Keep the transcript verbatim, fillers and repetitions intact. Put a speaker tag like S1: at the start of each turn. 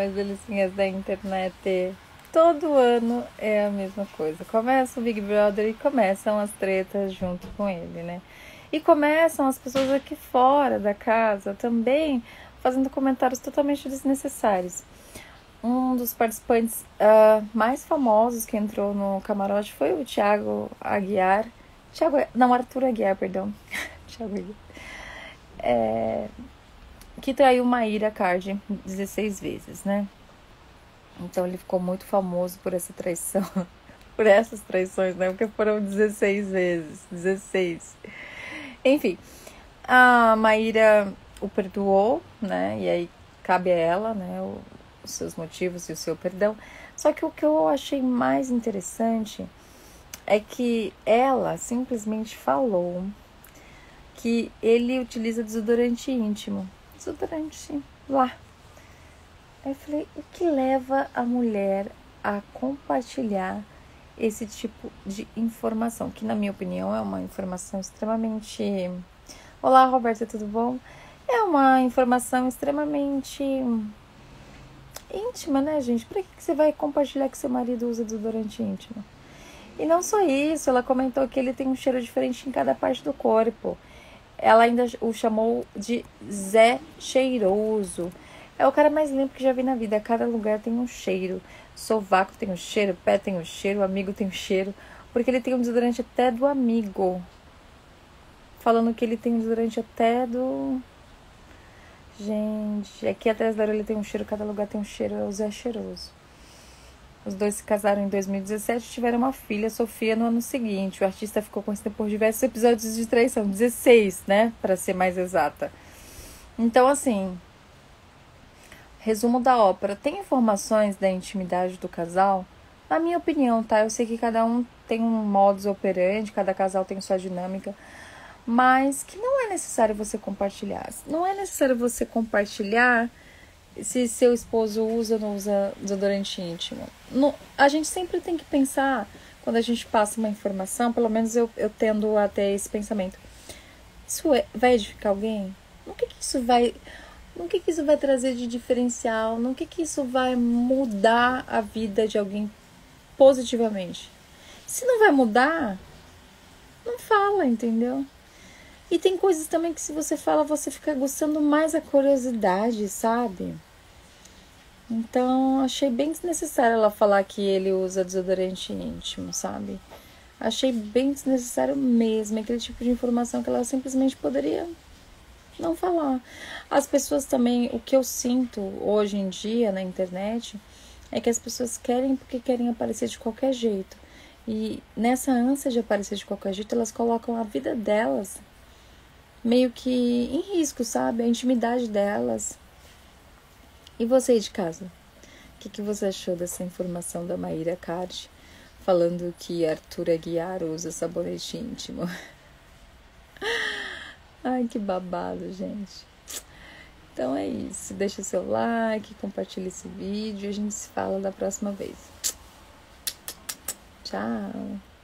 S1: as delicinhas da internet. Todo ano é a mesma coisa. Começa o Big Brother e começam as tretas junto com ele, né? E começam as pessoas aqui fora da casa também fazendo comentários totalmente desnecessários. Um dos participantes uh, mais famosos que entrou no camarote foi o Thiago Aguiar. Thiago, não, Arthur Aguiar, perdão. Thiago Aguiar. É, que traiu Maíra Card dezesseis vezes, né? Então ele ficou muito famoso por essa traição. Por essas traições, né? Porque foram dezesseis vezes. dezesseis. Enfim, a Maíra o perdoou, né? E aí cabe a ela, né? O, os seus motivos e o seu perdão. Só que o que eu achei mais interessante é que ela simplesmente falou que ele utiliza desodorante íntimo. Desodorante lá. Aí eu falei, o que leva a mulher a compartilhar esse tipo de informação? Que na minha opinião é uma informação extremamente... Olá, Roberta, tudo bom? É uma informação extremamente íntima, né, gente? Pra que você vai compartilhar que seu marido usa desodorante íntimo? E não só isso, ela comentou que ele tem um cheiro diferente em cada parte do corpo. Ela ainda o chamou de Zé Cheiroso. É o cara mais limpo que já vi na vida. Cada lugar tem um cheiro. Sovaco tem um cheiro, pé tem um cheiro, amigo tem um cheiro. Porque ele tem um desodorante até do amigo. Falando que ele tem um desodorante até do... Gente, aqui atrás da orelha tem um cheiro, cada lugar tem um cheiro. É o Zé Cheiroso. Os dois se casaram em dois mil e dezessete e tiveram uma filha, Sofia, no ano seguinte. O artista ficou conhecido por diversos episódios de traição. dezesseis, né? Para ser mais exata. Então, assim... Resumo da ópera. Tem informações da intimidade do casal? Na minha opinião, tá? Eu sei que cada um tem um modus operandi, cada casal tem sua dinâmica, mas que não é necessário você compartilhar. Não é necessário você compartilhar se seu esposo usa ou não usa desodorante íntimo. No, a gente sempre tem que pensar, quando a gente passa uma informação, pelo menos eu, eu tendo a ter esse pensamento. Isso é, vai edificar alguém? O que, que isso vai... No que, que isso vai trazer de diferencial? No que, que isso vai mudar a vida de alguém positivamente? Se não vai mudar, não fala, entendeu? E tem coisas também que se você fala, você fica gostando mais a curiosidade, sabe? Então, achei bem desnecessário ela falar que ele usa desodorante íntimo, sabe? Achei bem desnecessário mesmo, aquele tipo de informação que ela simplesmente poderia... não falar. As pessoas também, o que eu sinto hoje em dia na internet é que as pessoas querem porque querem aparecer de qualquer jeito. E nessa ânsia de aparecer de qualquer jeito, elas colocam a vida delas meio que em risco, sabe? A intimidade delas. E você aí de casa? O que, que você achou dessa informação da Maíra Card falando que Arthur Aguiar usa sabonete íntimo? Ai, que babado, gente. Então é isso. Deixa o seu like, compartilha esse vídeo e a gente se fala da próxima vez. Tchau.